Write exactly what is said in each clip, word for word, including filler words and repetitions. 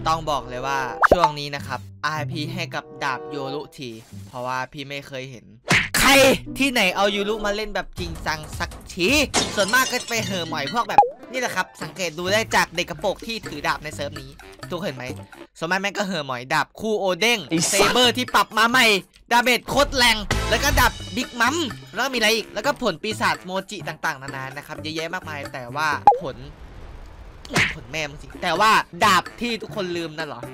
ต้องบอกเลยว่าช่วงนี้นะครับ อาร์ พี ให้กับดาบโยรุทีเพราะว่าพี่ไม่เคยเห็นใครที่ไหนเอาโยรุมาเล่นแบบจริงจังสักทีส่วนมากก็จะไปเห่อหมอยพวกแบบนี่แหละครับสังเกตดูได้จากเด็กกระโปรงที่ถือดาบในเซิร์ฟนี้ทุกคนเห็นไหมส่วนมากแม่งก็เห่อหมอยดาบคู่โอเด้งเซเบอร์ที่ปรับมาใหม่ดาเมจโคตรแรงแล้วก็ดาบบิ๊กมัมแล้วมีอะไรอีกแล้วก็ผลปีศาจโมจิต่างๆนานานะครับเยอะแยะมากมายแต่ว่าผลผลแม่มึงสิแต่ว่าดาบที่ทุกคนลืมนั่นเหรอ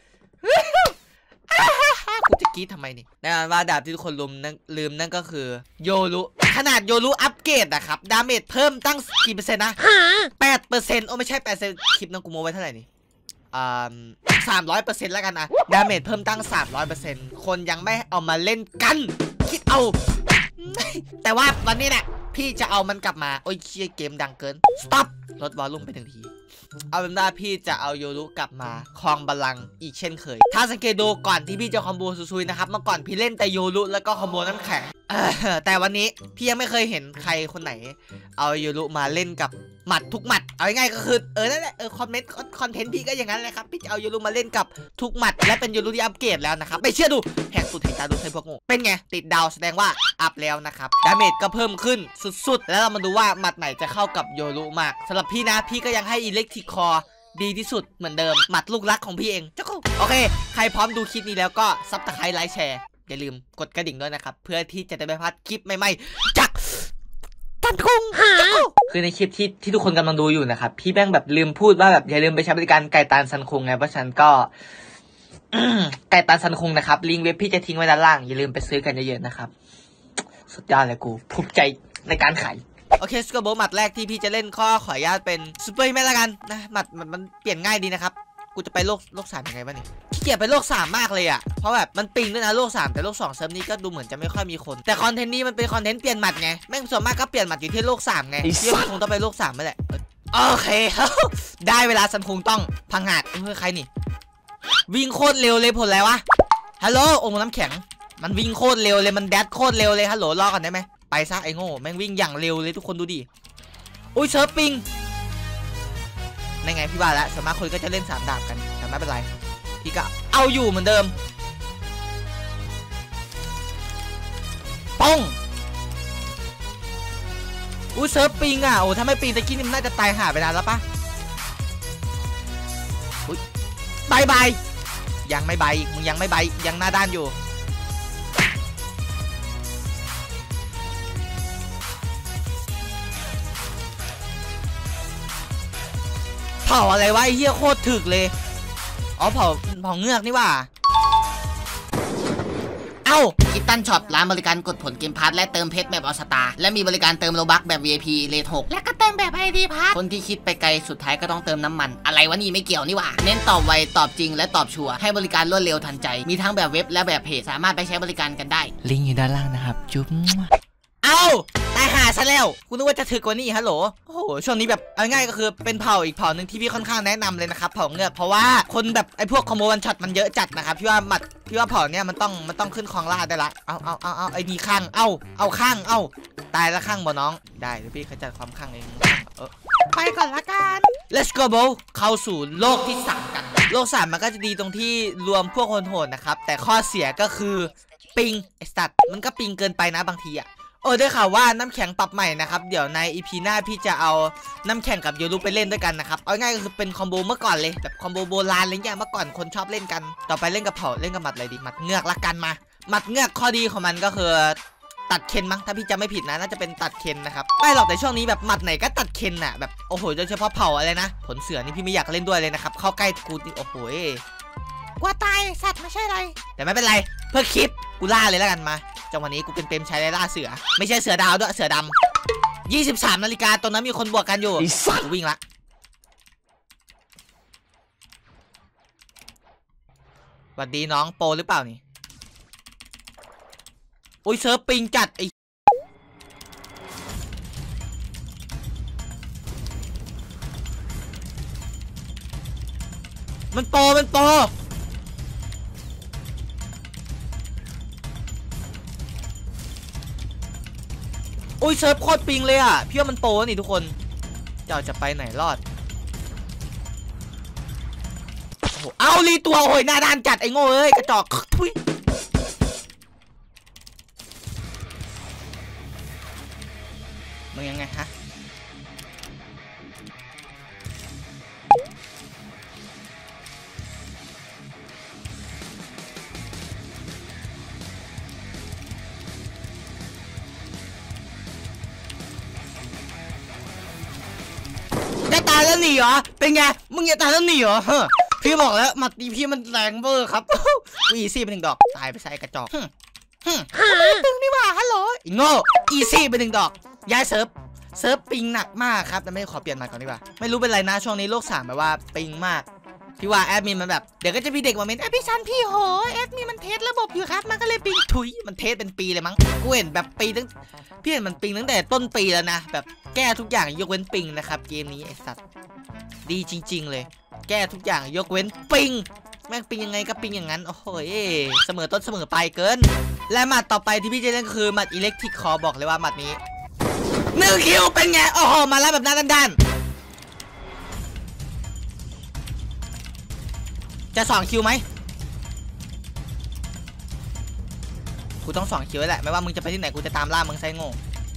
กูจะกี้ทำไมนี่แน่นอนว่าดาบที่ทุกคนลืมนั่นลืมนั่นก็คือโยรุขนาดโยรุอัปเกรดนะครับดาเมจเพิ่มตั้งกี่เปอร์เซ็นต์นะแปดเปอร์เซ็นต์โอ้ไม่ใช่แปดเปอร์เซ็นต์คลิปน้องกูโมไว้เท่าไหร่นี่อ่าสามร้อยเปอร์เซ็นต์แล้วกันนะดาเมจเพิ่มตั้งสามร้อยเปอร์เซ็นต์คนยังไม่เอามาเล่นกันคิดเอาแต่ว่าวันนี้เนี่ยพี่จะเอามันกลับมาโอ้ยเชี่ยเกมดังเกิน stop ลดวอลลุ่มไปหนึ่งทีเอาเป็นว่าพี่จะเอาโยรุกลับมาครองบัลลังก์อีกเช่นเคยถ้าสังเกตดูก่อนที่พี่จะคอมโบซุยๆนะครับเมื่อก่อนพี่เล่นแต่โยรุแล้วก็คอมโบน้ำแข็งแต่วันนี้พี่ยังไม่เคยเห็นใครคนไหนเอาโยรุมาเล่นกับหมัดทุกหมัดเอาง่ายๆก็คือเออนั่นแหละเออคอมเมนต์คอนเทนต์พี่ก็อย่างนั้นเลยครับพี่จะเอาโยรุมาเล่นกับทุกหมัดและเป็นโยรุที่อัปเกรดแล้วนะครับไม่เชื่อดูแหกสุดแหกตาดูใส่พวกงูเป็นไงติดดาวแสดงว่าอัพแล้วนะครับดาเมจก็เพิ่มขึ้นสุดๆแล้วเรามาดูว่าหมัดไหนจะเข้ากับโยรุมากสำหรับพี่นะพี่ก็ยังให้อิเล็กทริคคอร์ดีที่สุดเหมือนเดิมหมัดลูกรักของพี่เองเจ้ากูโอเคใครพร้อมดูคลิปนี้แล้วก็ซับสไครต์ไลค์แชร์อย่าลืมกดกระดิ่งด้วยนะครับเพื่อที่จะได้ไม่พลาดคลิปใหม่ๆจากทันคุงคือในคลิปที่ที่ทุกคนกำลังดูอยู่นะครับพี่แม่งแบบลืมพูดว่าแบบอย่าลืมไปใช้บริการไก่ตาลซันคุงไงเพราะฉะนั้นก็ไก่ตาลซันคุงนะครับลิงก์เว็บพี่จะทิ้งไว้ด้านล่างอย่าลืมไปซื้อกันเยอะๆนะครับสุดยอดเลยกูภูมิใจในการขายโอเคสกอร์โบหมัดแรกที่พี่จะเล่นข้อขออนุญาตเป็นซูเปอร์แมนละกันนะหมัดมันมันเปลี่ยนง่ายดีนะครับกูจะไปโลกโลกสามยังไงบ้างนี่ขี้เกียจไปโลกสามมากเลยอ่ะเพราะแบบมันปิงด้วยนะโลกสามแต่โลกสองเซิร์ฟนี้ก็ดูเหมือนจะไม่ค่อยมีคนแต่คอนเทนต์นี้มันเป็นคอนเทนต์เปลี่ยนหมัดไงแม่งส่วนมากก็เปลี่ยนหมัดอยู่ที่โลกสามไงพี่คงต้องไปโลกสามไม่แหละโอเคได้เวลาซันคงต้องพังงาดเฮ้ยใครนี่วิ่งโคตรเร็วเลยผลอะไรวะฮัลโหลองค์น้ำแข็งมันวิ่งโคตรเร็วเลยมันแดดโคตรเร็วเลยฮัลโหลรอก่อนได้ไหมไปซะไอ้โง่แม่งวิ่งอย่างเร็วเลยทุกคนดูดิอุ้ยเซิร์ฟปิงในไงพี่ว่าแล้วสามารถคนก็จะเล่นสามดาบกันแต่ไม่เป็นไรพี่ก็เอาอยู่เหมือนเดิมป้องอุ้ยเซิร์ฟปิงอ่ะโอ้ถ้าไม่ปิงตะกี้นี่มันน่าจะตายหาไปนานแล้วปะอุ้ยบายบายยังไม่ใบมึงยังไม่ใบยังหน้าด้านอยู่เผาอะไรวะไอ้เหี้ยโคตรถึกเลยอ๋อเผาเผาเงือกนี่ว่าเอ้ากิตตันช็อปร้านบริการกดผลเกมพาร์ทและเติมเพชรแบบออสตาและมีบริการเติมโลบัคแบบ วี ไอ พี เลทหกและก็เติมแบบ ไอ ดี พาร์ทคนที่คิดไปไกลสุดท้ายก็ต้องเติมน้ำมันอะไรวะนี่ไม่เกี่ยวนี่ว่าเน้นตอบไวตอบจริงและตอบชัวร์ให้บริการรวดเร็วทันใจมีทั้งแบบเว็บและแบบเพจสามารถไปใช้บริการกันได้ลิงก์อยู่ด้านล่างนะครับจุ๊บเอ้าตายหาซะแล้วกูนึกว่าจะถึกกว่านี้ฮัลโหลโอ้โหช่วงนี้แบบเอาง่ายก็คือเป็นเผ่าอีกเผ่าหนึ่งที่พี่ค่อนข้างแนะนำเลยนะครับเผ่าเงือกเพราะว่าคนแบบไอ้พวกคอมโบวันช็อตมันเยอะจัดนะครับพี่ว่าหมัดพี่ว่าเผ่าเนี้ยมันต้องมันต้องขึ้นคลองล่าได้ละเอาเอาเอาเอาไอ้นี่ข้างเอาเอาข้างเอาตายละข้างบ่น้องได้เดี๋ยวพี่ขจัดความข้างเองเออไปก่อนละกัน let's go bro เข้าสู่โลกที่สามกันโลกสามมันก็จะดีตรงที่รวมพวกคนโหดนะครับแต่ข้อเสียก็คือปิงไอ้สัตว์มันก็ปิงเกินไปนะบางทีอะโอ้ได้ข่าวว่าน้ำแข็งปรับใหม่นะครับเดี๋ยวในอีพีหน้าพี่จะเอาน้ำแข็งกับโยรุไปเล่นด้วยกันนะครับเอาง่ายก็คือเป็นคอมโบเมื่อก่อนเลยแบบคอมโบโบราณอะไรเงี้ยเมื่อก่อนคนชอบเล่นกันต่อไปเล่นกับเผ่าเล่นกับหมัดอะไรดีหมัดเงือกละกันมาหมัดเงือกข้อดีของมันก็คือตัดเคนมั้งถ้าพี่จำไม่ผิดนะน่าจะเป็นตัดเคนนะครับไม่หรอกแต่ช่วงนี้แบบหมัดไหนก็ตัดเคนน่ะแบบโอ้โหโดยเฉพาะเผ่าอะไรนะผลเสือนี่พี่ไม่อยากเล่นด้วยเลยนะครับเข้าใกล้กูนี่โอ้โหกว่าตายสัตว์ไม่ใช่ไรแต่ไม่เป็นไรเพื่อคลิปกูล่าเลยแล้วกันมาจังวันนี้กูเป็นเปรมชัยล่าเสือไม่ใช่เสือดาวด้วยเสือดำยี่สิบสามนาฬิกาตอนนั้นมีคนบวกกันอยู่กูวิ่งละสวัสดีน้องโปรหรือเปล่านี่โอ้ยเซิร์ฟปิงจัดไอมันโปรมันโปรโอ้ยเซิร์ฟโคตรปิงเลยอ่ะพี่ว่ามันโปรนี่ทุกคนเจ้าจะไปไหนรอดโอ้โอ้เอารีตัวโอ้ยหน้าด้านจัดไอ้โง่เอ้ยกระจอกทุยมึงยังไงฮะจะตายแล้วหนีเหรอเป็นไงมึงจะตายแล้วหนีเหรอพี่บอกแล้วมัดดีพี่มันแรงเบอร์ครับอีซี่เป็นหนึ่งดอกตายไปใส่กระจอกตึงนี่หว่าฮัลโหลอีโง่อีซี่เป็นหนึ่งดอกย้ายเซิร์ฟเซิร์ฟปิงหนักมากครับแต่ไม่ขอเปลี่ยนมาก่อนดีกว่าไม่รู้เป็นไรนะช่วงนี้โลกสามแบบว่าปิงมากพี่ว่าแอดมินมันแบบเดี๋ยวก็จะมีเด็กมาเมนแอดพี่ชันพี่โหแอดมินมันเทสระบบอยู่ครับมันก็เลยปิงถุยมันเทสเป็นปีเลยมั้งกูเห็นแบบปีตั้งพี่เห็นมันปิงตั้งแต่ต้นปีแล้วนะแบบแก้ทุกอย่างยกเว้นปิงนะครับเกมนี้ไอสัตว์ดีจริงๆเลยแก้ทุกอย่างยกเว้นปิงแม่งปิงยังไงก็ปิงอย่างนั้นโอ้โหเสมอต้นเสมอปลายเกินและหมัดต่อไปที่พี่จะเล่นคือหมัดอิเล็กทริกคอบอกเลยว่าหมัดนี้หนึ่งคิวเป็นไงโอ้โหมาแล้วแบบหน้าด้านๆจะสองคิวไหมกูต้องสองคิวแหละไม่ว่ามึงจะไปที่ไหนกูจะตามล่ามึงไซโง่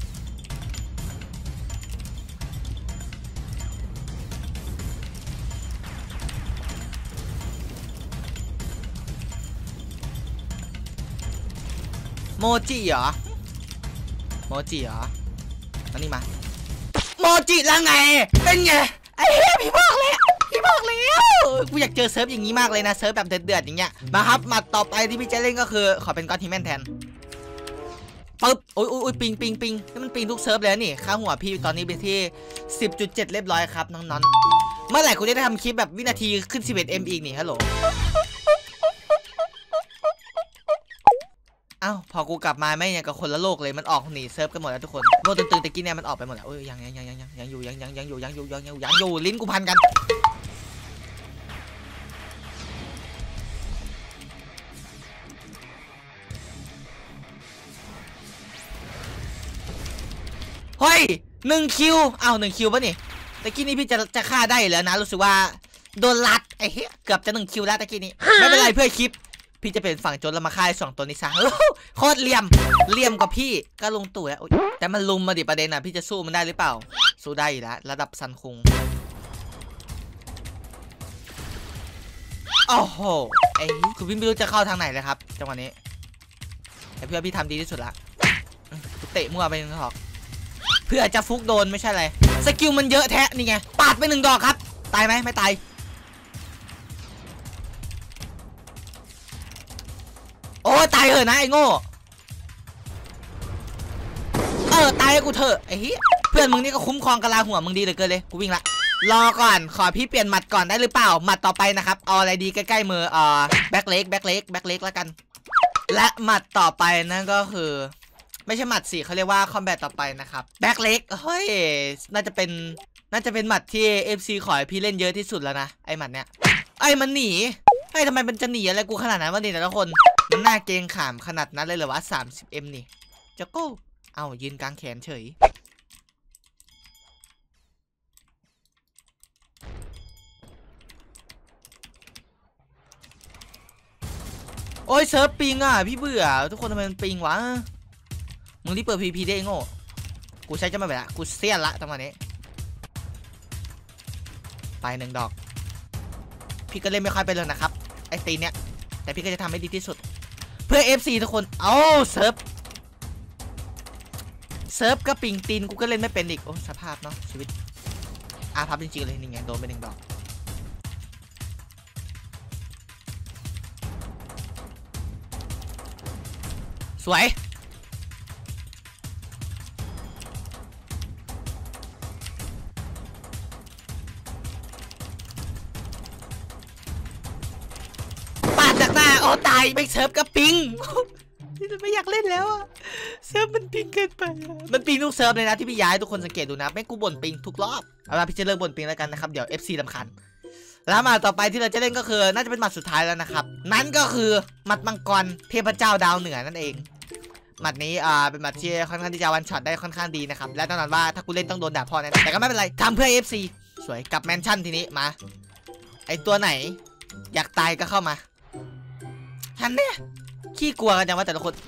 โมจิเหรอโมจิเหรอมานี่มาโมจิแล้วไงเป็นไงไอ้เหี้ยพี่บอกเลยพี่บอกแล้วกูอยากเจอเซิร์ฟอย่างนี้มากเลยนะเซิร์ฟแบบเดือดๆอย่างเงี้ยมาครับมาต่อไปที่พี่จะเล่นก็คือขอเป็นก้อนทีแมนแทนปึ๊บโอ้ยโอ้ยปิงปิงปิงนี่มันปิงทุกเซิร์ฟเลยนี่ค่าหัวพี่ตอนนี้เป็นที่ สิบจุดเจ็ด เรียบร้อยครับน้องๆเมื่อไหร่กูจะได้ทำคลิปแบบวินาทีขึ้น สิบเอ็ด เอ็ม อีกนี่ฮัลโหลอ้าวพอกูกลับมาไม่ยังกับคนละโลกเลยมันออกหนีเซิร์ฟกันหมดแล้วทุกคนโลกตึงๆตะกี้เนี่ยมันออกไปหมดแล้วโอ้ยยังยังยังยังยังอยู่ยังยังยังอยู่ยังอยู่ยังอยู่ยังอยู่ลิ้นกูพันกันเฮ้ยหนึ่งคิวอ้าวหนึ่งคิวป่ะนี่ตะกี้นี้พี่จะจะฆ่าได้แล้วนะรู้สึกว่าโดนลัดไอ้เหี้ยเกือบจะหนึ่งคิวแล้วตะกี้นี้ไม่เป็นไรเพื่อคลิปพี่จะเป็นฝั่งโจรแล้วมาฆ่าสองตัวนี้ซะโคตรเหลี่ยมเหลี่ยมกับพี่ก็ลงตู่แล้วแต่มันลุมมาดิประเด็นอ่ะพี่จะสู้มันได้หรือเปล่าสู้ได้อยู่แล้วระดับซันคุงโอ้โหไอ้คือพี่ไม่รู้จะเข้าทางไหนเลยครับจังหวะนี้แต่เพื่อพี่ทำดีที่สุดละเตะมั่วไปหนึ่งดอกเพื่อจะฟุกโดนไม่ใช่อะไรสกิลมันเยอะแท้นี่ไงปาดไปหนึ่งดอกครับตายไหมไม่ตายโอ้ตายเหอะนะไอ้โง่เออตายกูเถอะไอ้เหี้ยเพื่อนมึงนี่ก็คุ้มครองกะลาหัวมึงดีเหลือเกินเลยกูวิ่งละรอก่อนขอพี่เปลี่ยนหมัดก่อนได้หรือเปล่าหมัดต่อไปนะครับเอาอะไรดีใกล้ๆมือเอ่อแบ็คเล็กแบ็คเล็กแบ็คเล็กแล้วกันและหมัดต่อไปนั่นก็คือไม่ใช่หมัดสิเขาเรียกว่าคอมแบทต่อไปนะครับแบ็คเล็กเฮ้ยน่าจะเป็นน่าจะเป็นหมัดที่ เอฟ ซี ขอให้พี่เล่นเยอะที่สุดแล้วนะไอ้หมัดเนี้ยไอ้มันหนีไอ้ทำไมมันจะหนีอะไรกูขนาดนั้นวะนี่แต่ละคนมันน่าเกรงขามขนาดนั้นเลยเหรอวะ สามสิบ เอ็ม นี่เจ้ากูเอ้ายืนกลางแขนเฉยโอ้ยเซิร์ฟปิงอ่ะพี่เบื่อทุกคนทำไมมันปิงวะมึงรีบเปิด พี พี ได้โง่กูใช้จะมาแบบละกูเสี้ยนละตรงนี้ไปหนึ่งดอกพี่ก็เล่นไม่ค่อยไปเลยนะครับไอ้ตีเนี้ยแต่พี่ก็จะทำให้ดีที่สุดเพื่อ เอฟ ซี ทุกคนเอาเซิร์ฟเซิร์ฟก็ปิงตีนกูก็เล่นไม่เป็นอีกโอ้สภาพเนาะชีวิตอาพับจริงๆเลยนี่ไงโดนไปหนึ่งดอกสวยโอ้ตายไม่เซิร์ฟกับปิงไม่อยากเล่นแล้วอะเซิร์ฟมันปิงเกินไปมันปิงทุกเซิร์ฟเลยนะที่พี่ย้ายทุกคนสังเกตดูนะไม่กูบ่นปิงทุกรอบเอาล่ะพี่จะเลิกบ่นปิงแล้วกันนะครับเดี๋ยว เอฟ ซี รำคาญแล้วมาต่อไปที่เราจะเล่นก็คือน่าจะเป็นหมัดสุดท้ายแล้วนะครับนั่นก็คือหมัดมังกรเทพเจ้าดาวเหนือนั่นเองหมัดนี้อ่าเป็นหมัดที่ค่อนข้างที่จะวันช็อตได้ค่อนข้างดีนะครับและแน่นอนว่าถ้ากูเล่นต้องโดนด่าพ่อแน่แต่ก็ไม่เป็นไรทำเพื่อ เอฟ ซี สวยกับแมนชั่นทีนี้มาไอตัวไหนอยากตายก็เข้ามาฉันเนี่ยขี้กลัวกันจังว่าแต่ละคน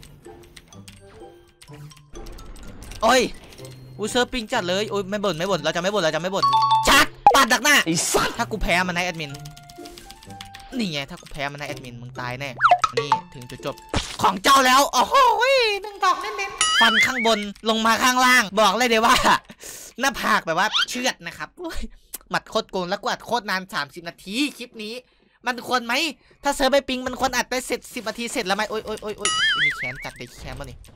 โอ้ยอูเซอร์ปิงจัดเลยโอ้ยไม่บ่นไม่บ่นเราจะไม่บ่นเราจะไม่บ่นชัดปัดดักหน้าไอ้สัสถ้ากูแพ้มันนะแอดมินนี่ไงถ้ากูแพ้มันนะแอดมินมึงตายแน่นี่ถึงจุดจบของเจ้าแล้วโอ้โหหนึ่งดอกเน้นๆฟันข้างบนลงมาข้างล่างบอกเลยเดี๋ยวว่าหน้าผากแบบว่าเชือดนะครับหมัดโคตรโกงแล้วกูอัดโคตรนานสามสิบนาทีคลิปนี้มันควรไหมถ้าเซิร์ฟไปปิงมันควรอัดไปเสร็จสิบนาทีเสร็จแล้วไหมโอ๊ยโอ๊ยโอ๊ยโอ๊ยมีแขนจัดเลยแขนป่ะนี่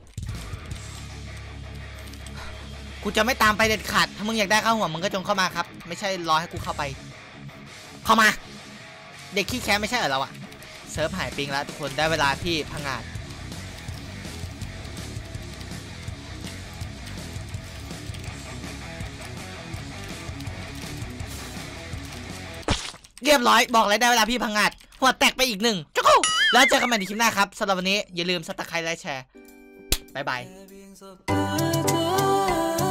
กูจะไม่ตามไปเด็ดขาดถ้ามึงอยากได้ข้าวหัวมึงก็จงเข้ามาครับไม่ใช่รอให้กูเข้าไปเข้ามาเด็กขี้แค้นไม่ใช่เหรอเราอะเซิร์ฟหายปิงแล้วทุกคนได้เวลาที่พังงาดเรียบร้อยบอกเลยได้เวลาพี่พังงาดหัวแตกไปอีกหนึ่งจุ๊กแล้วเจอกันใหม่ในคลิปหน้าครับสำหรับวันนี้อย่าลืมซับสไครต์และแชร์บ๊ายบาย